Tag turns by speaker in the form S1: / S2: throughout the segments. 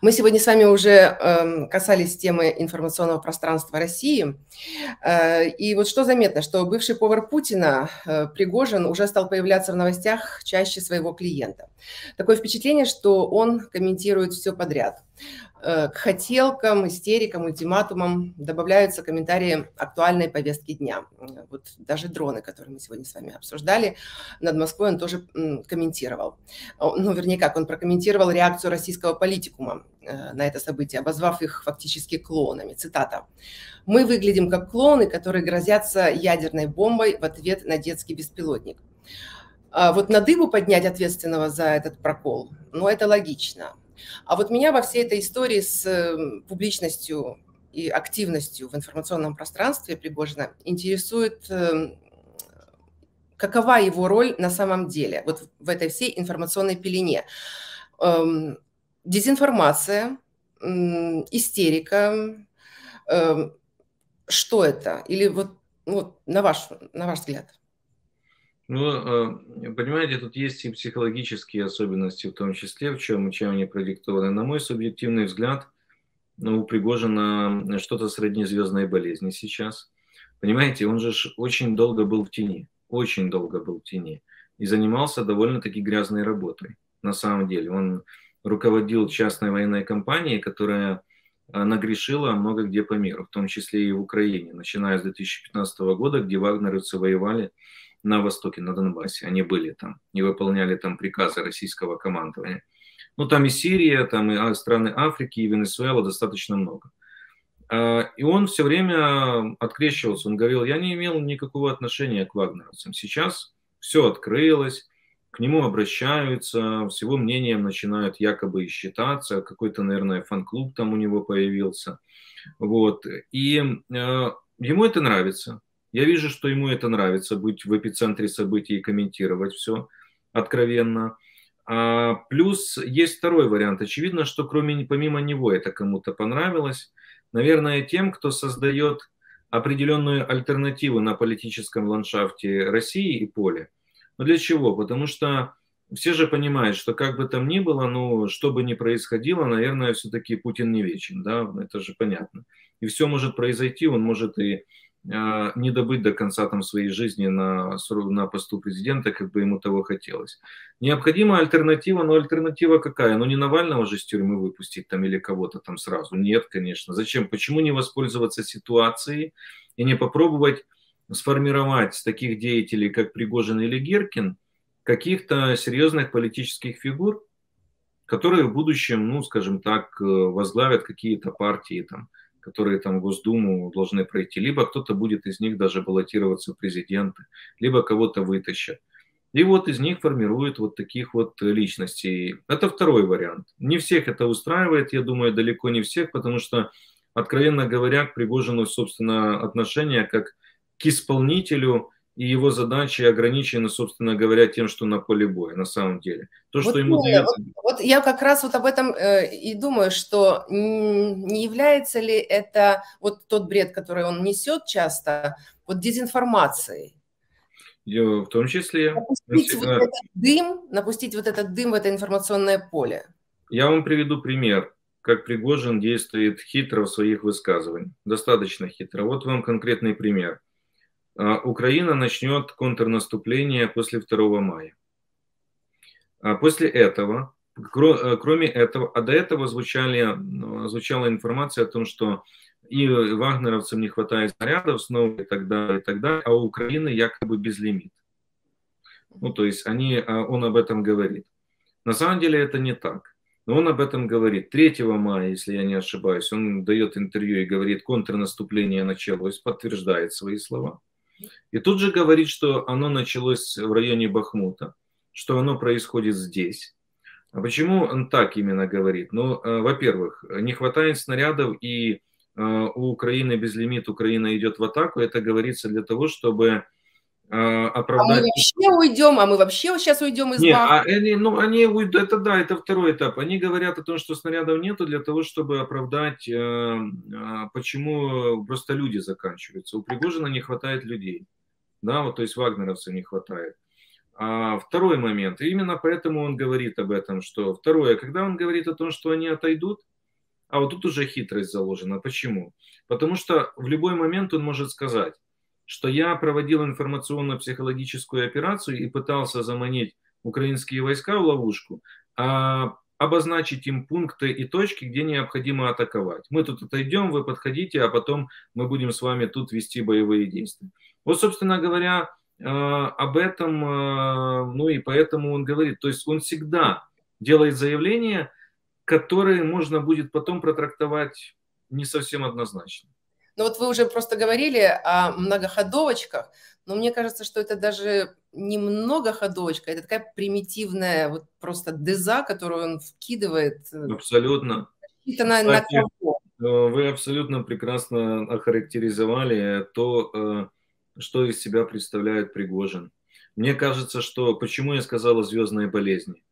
S1: Мы сегодня с вами уже касались темы информационного пространства России. И вот что заметно, что бывший повар Путина Пригожин уже стал появляться в новостях чаще своего клиента. Такое впечатление, что он комментирует все подряд. К хотелкам, истерикам, ультиматумам добавляются комментарии актуальной повестки дня. Вот даже дроны, которые мы сегодня с вами обсуждали, над Москвой он тоже комментировал. Ну, вернее, как, он прокомментировал реакцию российского политикума на это событие, обозвав их фактически клоунами. Цитата. «Мы выглядим как клоуны, которые грозятся ядерной бомбой в ответ на детский беспилотник». Вот на дыбу поднять ответственного за этот прокол, ну, это логично. А вот меня во всей этой истории с публичностью и активностью в информационном пространстве Пригожина интересует, какова его роль на самом деле вот в этой всей информационной пелене. Дезинформация, истерика, что это? Или вот на ваш взгляд?
S2: Ну, понимаете, тут есть и психологические особенности, в том числе, чем они продиктованы. На мой субъективный взгляд, у Пригожина что-то сродни звездной болезни сейчас. Понимаете, он же очень долго был в тени, очень долго был в тени и занимался довольно-таки грязной работой. На самом деле, он руководил частной военной компанией, которая нагрешила много где по миру, в том числе и в Украине, начиная с 2015 года, где вагнеровцы воевали на Востоке, на Донбассе. Они были там и выполняли там приказы российского командования. Ну, там и Сирия, там и страны Африки, и Венесуэла достаточно много. И он все время открещивался. Он говорил, я не имел никакого отношения к вагнеровцам. Сейчас все открылось, к нему обращаются, с его мнением начинают якобы считаться. Какой-то, наверное, фан-клуб там у него появился. Вот. И ему это нравится. Я вижу, что ему это нравится, быть в эпицентре событий и комментировать все откровенно. Плюс есть второй вариант. Очевидно, что помимо него это кому-то понравилось. Наверное, тем, кто создает определенную альтернативу на политическом ландшафте России и поле. Но для чего? Потому что все же понимают, что как бы там ни было, ну, что бы ни происходило, наверное, все-таки Путин не вечен, да, это же понятно. И все может произойти, он может и не добыть до конца там своей жизни на посту президента, как бы ему того хотелось. Необходима альтернатива, но альтернатива какая? Ну не Навального же с тюрьмы выпустить там или кого-то там сразу. Нет, конечно. Зачем? Почему не воспользоваться ситуацией и не попробовать сформировать с таких деятелей, как Пригожин или Гиркин, каких-то серьезных политических фигур, которые в будущем, ну, скажем так, возглавят какие-то партии, там, которые там в Госдуму должны пройти. Либо кто-то будет из них даже баллотироваться в президенты, либо кого-то вытащат. И вот из них формируют вот таких вот личностей. Это второй вариант. Не всех это устраивает, я думаю, далеко не всех, потому что, откровенно говоря, к Пригожину, собственно, отношение как к исполнителю, и его задачи ограничены, собственно говоря, тем, что на поле боя, на самом деле. То,
S1: Вот
S2: что ему
S1: именно,
S2: дается...
S1: вот я как раз вот об этом и думаю, что не является ли это вот тот бред, который он несет часто, вот дезинформацией?
S2: В том числе...
S1: Напустить вот этот дым в это информационное поле.
S2: Я вам приведу пример, как Пригожин действует хитро в своих высказываниях. Достаточно хитро. Вот вам конкретный пример. Украина начнет контрнаступление после 2 мая. После этого, кроме этого, а до этого звучала информация о том, что и вагнеровцам не хватает снарядов снова и так далее, а у Украины якобы безлимит. Ну, то есть он об этом говорит. На самом деле это не так. Но он об этом говорит. 3 мая, если я не ошибаюсь, он дает интервью и говорит, контрнаступление началось, подтверждает свои слова. И тут же говорит, что оно началось в районе Бахмута, что оно происходит здесь. А почему он так именно говорит? Ну, во-первых, не хватает снарядов, и у Украины безлимит, Украина идет в атаку. Это говорится для того, чтобы оправдать...
S1: А мы вообще сейчас уйдем из Бахмута.
S2: Они уйдут, это да, это второй этап. Они говорят о том, что снарядов нету для того, чтобы оправдать, почему просто люди заканчиваются. У Пригожина не хватает людей, да, вот, то есть вагнеровцев не хватает. Второй момент, и именно поэтому он говорит об этом, что второе, когда он говорит о том, что они отойдут, А вот тут уже хитрость заложена. Почему? Потому что в любой момент он может сказать, что я проводил информационно-психологическую операцию и пытался заманить украинские войска в ловушку, обозначить им пункты и точки, где необходимо атаковать. Мы тут отойдем, вы подходите, а потом мы будем с вами тут вести боевые действия. Вот, собственно говоря, об этом, ну и поэтому он говорит, то есть он всегда делает заявления, которые можно будет потом протрактовать не совсем однозначно.
S1: Ну вот вы уже просто говорили о многоходовочках, но мне кажется, что это даже не многоходовочка, это такая примитивная вот просто деза, которую он вкидывает.
S2: Абсолютно.
S1: На
S2: Кстати, вы абсолютно прекрасно охарактеризовали то, что из себя представляет Пригожин. Мне кажется, что... Почему я сказал о звездной болезни?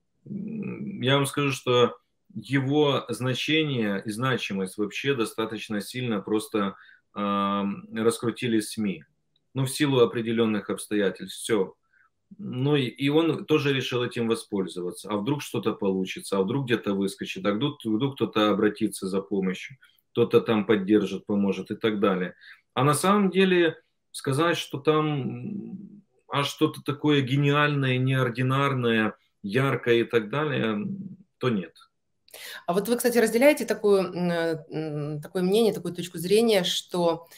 S2: Я вам скажу, что его значение и значимость вообще достаточно сильно просто раскрутили СМИ. Ну, в силу определенных обстоятельств. Все. Ну, и он тоже решил этим воспользоваться. А вдруг что-то получится, а вдруг где-то выскочит, а вдруг кто-то обратится за помощью, кто-то там поддержит, поможет и так далее. А на самом деле сказать, что там что-то такое гениальное, неординарное, яркое и так далее, то нет.
S1: А вот вы, кстати, разделяете такое мнение, такую точку зрения, что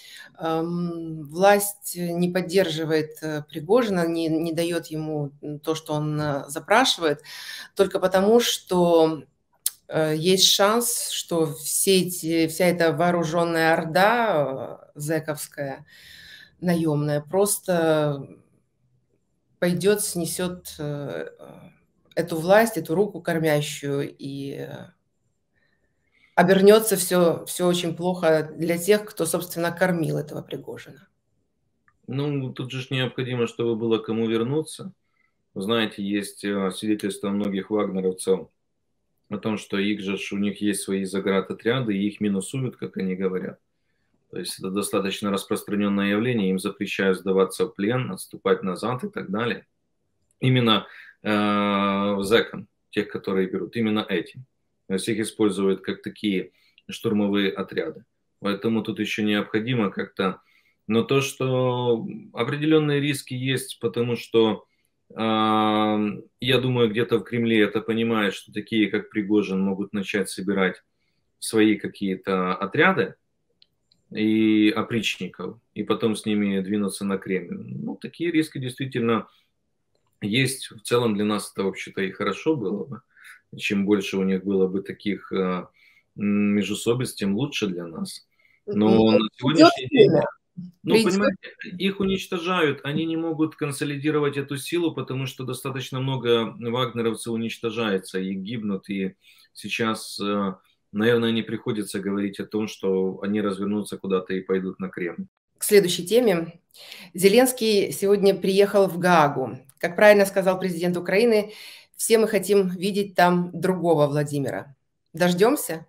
S1: власть не поддерживает Пригожина, не дает ему то, что он запрашивает, только потому, что есть шанс, что вся эта вооруженная орда зэковская, наемная, просто пойдет, снесет эту власть, эту руку кормящую, и обернется все очень плохо для тех, кто, собственно, кормил этого Пригожина.
S2: Ну, тут же необходимо, чтобы было кому вернуться. Вы знаете, есть свидетельства многих вагнеровцев о том, что у них есть свои заградотряды, и их минусуют, как они говорят. То есть это достаточно распространенное явление, им запрещают сдаваться в плен, отступать назад и так далее. Именно зэкам, тех, которые берут, именно этим. То есть их используют как такие штурмовые отряды. Поэтому тут еще необходимо как-то... Но то, что определенные риски есть, потому что я думаю, где-то в Кремле это понимают, что такие, как Пригожин, могут начать собирать свои какие-то отряды и опричников, и потом с ними двинуться на Кремль. Ну, такие риски действительно есть. В целом для нас это вообще-то и хорошо было бы. Чем больше у них было бы таких междоусобиц, тем лучше для нас. Но на сегодняшний день... Ну, понимаете, их уничтожают, они не могут консолидировать эту силу, потому что достаточно много вагнеровцев уничтожается и гибнут, и сейчас, наверное, не приходится говорить о том, что они развернутся куда-то и пойдут на Кремль.
S1: К следующей теме. Зеленский сегодня приехал в Гаагу. Как правильно сказал президент Украины, все мы хотим видеть там другого Владимира. Дождемся?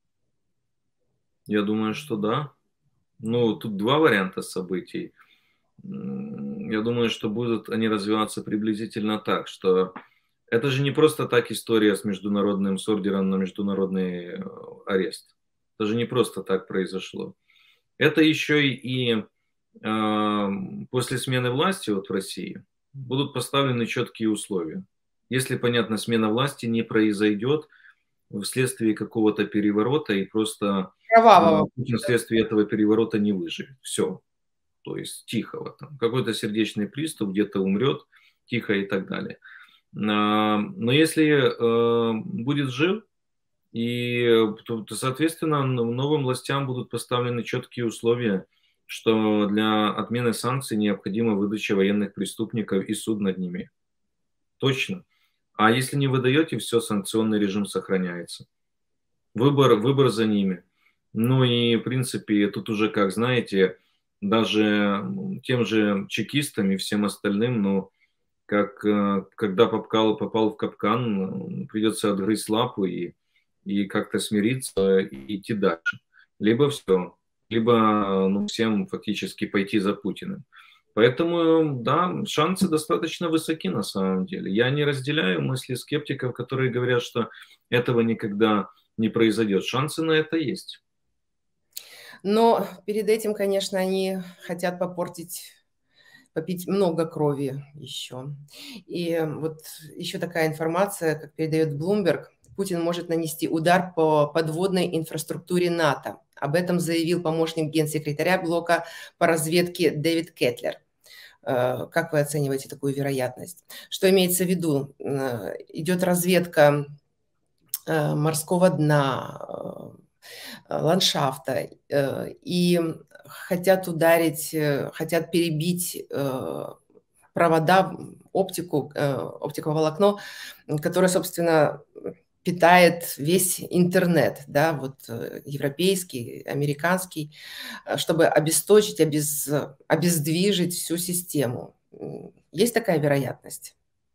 S2: Я думаю, что да. Ну, тут два варианта событий. Я думаю, что будут они развиваться приблизительно так, что это же не просто так история с международным, с ордером на международный арест. Это же не просто так произошло. Это еще и после смены власти вот в России будут поставлены четкие условия. Если, понятно, смена власти не произойдет вследствие какого-то переворота и просто вследствие этого переворота не выживет. Все. То есть тихого. Там, какой-то сердечный приступ, где-то умрет, тихо и так далее. Но если будет жив, то, соответственно, новым властям будут поставлены четкие условия, что для отмены санкций необходима выдача военных преступников и суд над ними. Точно. А если не выдаете, все, санкционный режим сохраняется. Выбор за ними. Ну и, в принципе, тут уже, как знаете, даже тем же чекистам и всем остальным, ну, когда попал в капкан, придется отгрызть лапу и как-то смириться и идти дальше. Либо все, либо всем фактически пойти за Путиным. Поэтому, да, шансы достаточно высоки на самом деле. Я не разделяю мысли скептиков, которые говорят, что этого никогда не произойдет. Шансы на это есть.
S1: Но перед этим, конечно, они хотят попить много крови еще. И вот еще такая информация, как передает Bloomberg, Путин может нанести удар по подводной инфраструктуре НАТО. Об этом заявил помощник генсекретаря блока по разведке Дэвид Кетлер. Как вы оцениваете такую вероятность? Что имеется в виду? Идет разведка морского дна, ландшафта, и хотят ударить, хотят перебить провода, оптиковолокно, которое, собственно, питает весь интернет, да, вот европейский, американский, чтобы обесточить, обездвижить всю систему. Есть такая вероятность?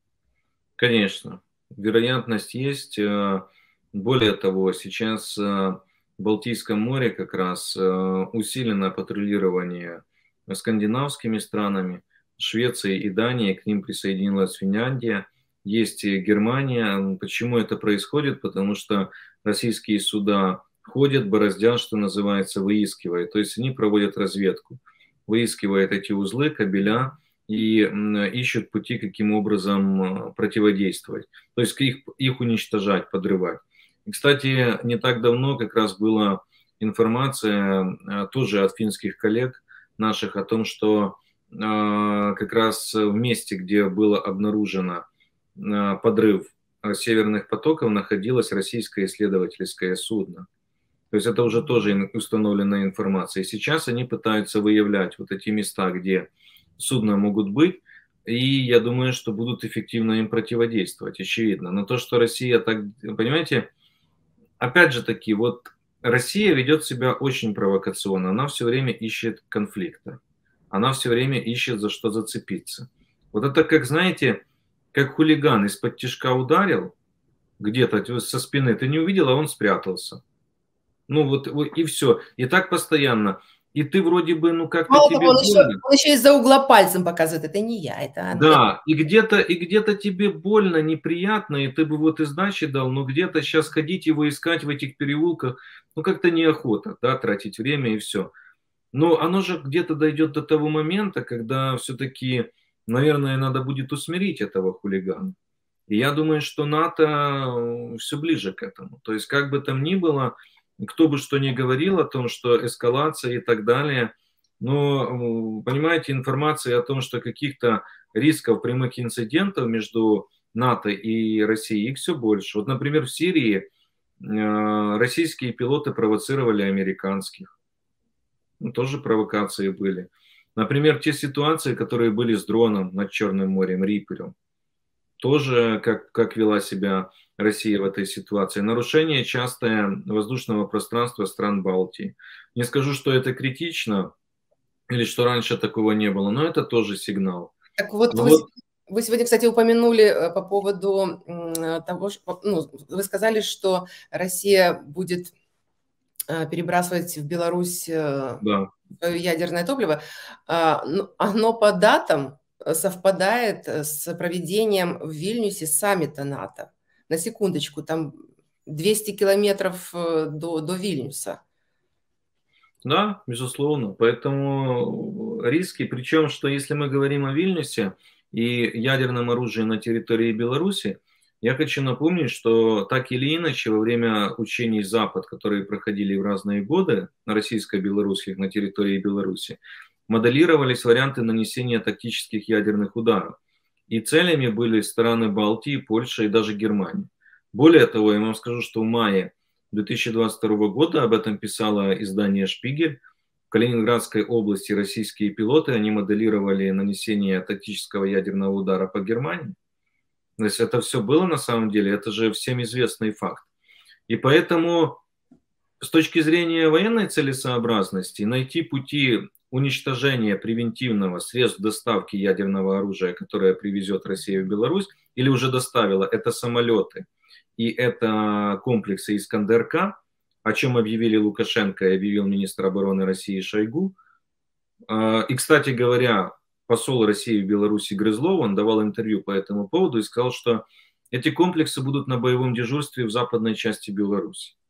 S2: Конечно, вероятность есть. Более того, сейчас в Балтийском море как раз усилено патрулирование скандинавскими странами, Швецией и Данией, к ним присоединилась Финляндия, есть и Германия. Почему это происходит? Потому что российские суда ходят, бороздят, что называется, выискивают. То есть они проводят разведку, выискивают эти узлы, кабеля, и ищут пути, каким образом противодействовать. То есть их уничтожать, подрывать. И, кстати, не так давно как раз была информация тоже от финских коллег наших о том, что как раз в месте, где было обнаружено подрыв северных потоков, находилось российское исследовательское судно. То есть это уже тоже установленная информация. И сейчас они пытаются выявлять вот эти места, где судна могут быть, и я думаю, что будут эффективно им противодействовать, очевидно. Но то, что Россия так, понимаете, опять же таки, вот Россия ведет себя очень провокационно, она все время ищет конфликта, она все время ищет за что зацепиться. Вот это как, знаете, как хулиган из-под тишка ударил где-то со спины, ты не увидел, а он спрятался. Ну вот и все. И так постоянно. И ты вроде бы, ну как-то
S1: Мало
S2: тебе
S1: того,
S2: больно.
S1: он еще из-за угла пальцем показывает. Это не я, это...
S2: Да, и где-то тебе больно, неприятно, и ты бы вот и сдачи дал, но где-то сейчас ходить его искать в этих переулках, ну как-то неохота, да, тратить время и все. Но оно же где-то дойдет до того момента, когда все-таки, наверное, надо будет усмирить этого хулигана. И я думаю, что НАТО все ближе к этому. То есть, как бы там ни было, кто бы что ни говорил о том, что эскалация и так далее, но, понимаете, информация о том, что каких-то рисков прямых инцидентов между НАТО и Россией, их все больше. Вот, например, в Сирии российские пилоты провоцировали американских. Ну, тоже провокации были. Например, те ситуации, которые были с дроном над Черным морем, Рипером. Тоже как вела себя Россия в этой ситуации. Нарушение частое воздушного пространства стран Балтии. Не скажу, что это критично или что раньше такого не было, но это тоже сигнал.
S1: Так вот,
S2: Но вот
S1: вы сегодня, кстати, упомянули по поводу того, что, ну, вы сказали, что Россия будет перебрасывать в Беларусь
S2: да.
S1: ядерное топливо. Оно по датам совпадает с проведением в Вильнюсе саммита НАТО. На секундочку, там 200 километров до Вильнюса.
S2: Да, безусловно. Поэтому риски, причем, что если мы говорим о Вильнюсе и ядерном оружии на территории Беларуси, я хочу напомнить, что так или иначе во время учений Запад, которые проходили в разные годы на российско-белорусских на территории Беларуси, моделировались варианты нанесения тактических ядерных ударов. И целями были страны Балтии, Польша и даже Германия. Более того, я вам скажу, что в мае 2022 года, об этом писало издание «Шпигель», в Калининградской области российские пилоты, они моделировали нанесение тактического ядерного удара по Германии. То есть это все было на самом деле, это же всем известный факт. И поэтому с точки зрения военной целесообразности найти пути уничтожения превентивного средств доставки ядерного оружия, которое привезет Россия в Беларусь, или уже доставила, это самолеты и это комплексы «Искандер-К», о чем объявили Лукашенко и объявил министр обороны России Шойгу. И, кстати говоря, посол России в Беларуси Грызлов, он давал интервью по этому поводу и сказал, что эти комплексы будут на боевом дежурстве в западной части Беларуси.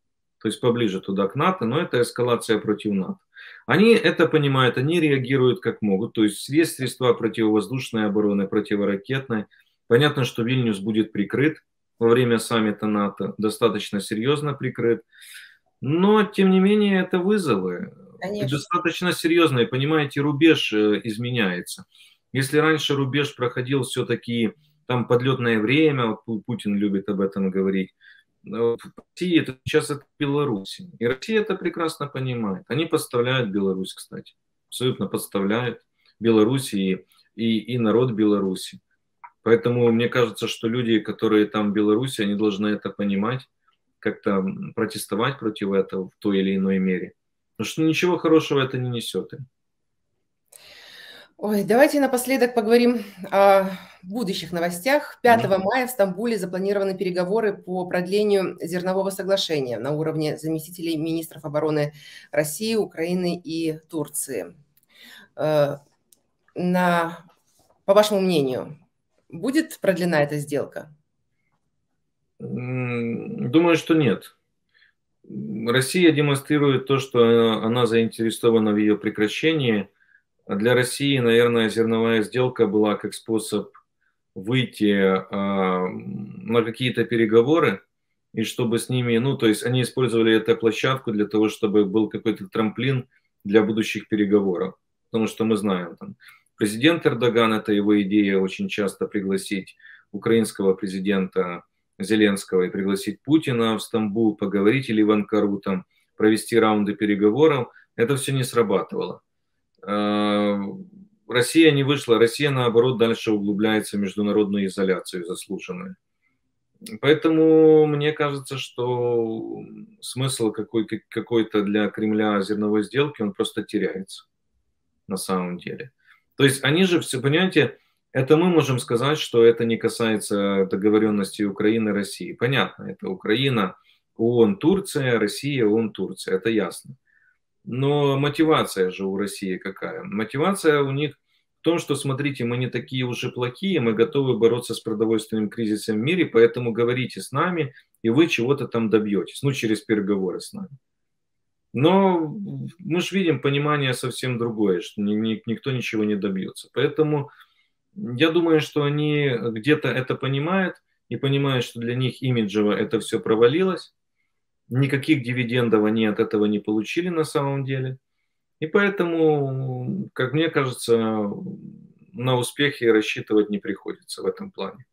S2: то есть поближе туда к НАТО, но это эскалация против НАТО. Они это понимают, они реагируют как могут, то есть есть средства противовоздушной обороны, противоракетной. Понятно, что Вильнюс будет прикрыт во время саммита НАТО, достаточно серьезно прикрыт, но тем не менее это вызовы. И
S1: Конечно.
S2: достаточно серьезные, понимаете, рубеж изменяется. Если раньше рубеж проходил все-таки там подлетное время, вот Путин любит об этом говорить, в России это сейчас это Беларусь. И Россия это прекрасно понимает. Они подставляют Беларусь, кстати. Абсолютно подставляют Беларусь и народ Беларуси. Поэтому мне кажется, что люди, которые там в Беларуси, они должны это понимать, как-то протестовать против этого в той или иной мере. Потому что ничего хорошего это не несет.
S1: Ой, давайте напоследок поговорим о будущих новостях. 5 мая в Стамбуле запланированы переговоры по продлению зернового соглашения на уровне заместителей министров обороны России, Украины и Турции. По вашему мнению, будет продлена эта сделка?
S2: Думаю, что нет. Россия демонстрирует то, что она заинтересована в ее прекращении. Для России, наверное, зерновая сделка была как способ выйти на какие-то переговоры, и чтобы с ними, ну, то есть они использовали эту площадку для того, чтобы был какой-то трамплин для будущих переговоров. Потому что мы знаем, там, президент Эрдоган, это его идея очень часто пригласить украинского президента Зеленского и пригласить Путина в Стамбул, поговорить, или в Анкару, там, провести раунды переговоров. Это все не срабатывало. Россия не вышла, Россия, наоборот, дальше углубляется в международную изоляцию заслуженную. Поэтому мне кажется, что смысл какой-то для Кремля зерновой сделки, он просто теряется на самом деле. То есть они же все, понимаете, это мы можем сказать, что это не касается договоренности Украины и России. Понятно, это Украина, ООН, Турция, Россия, ООН, Турция, это ясно. Но мотивация же у России какая? Мотивация у них в том, что, смотрите, мы не такие уже плохие, мы готовы бороться с продовольственным кризисом в мире, поэтому говорите с нами, и вы чего-то там добьетесь, ну, через переговоры с нами. Но мы же видим понимание совсем другое, что никто ничего не добьется. Поэтому я думаю, что они где-то это понимают и понимают, что для них имиджево это все провалилось. Никаких дивидендов они от этого не получили на самом деле. И поэтому, как мне кажется, на успехи рассчитывать не приходится в этом плане.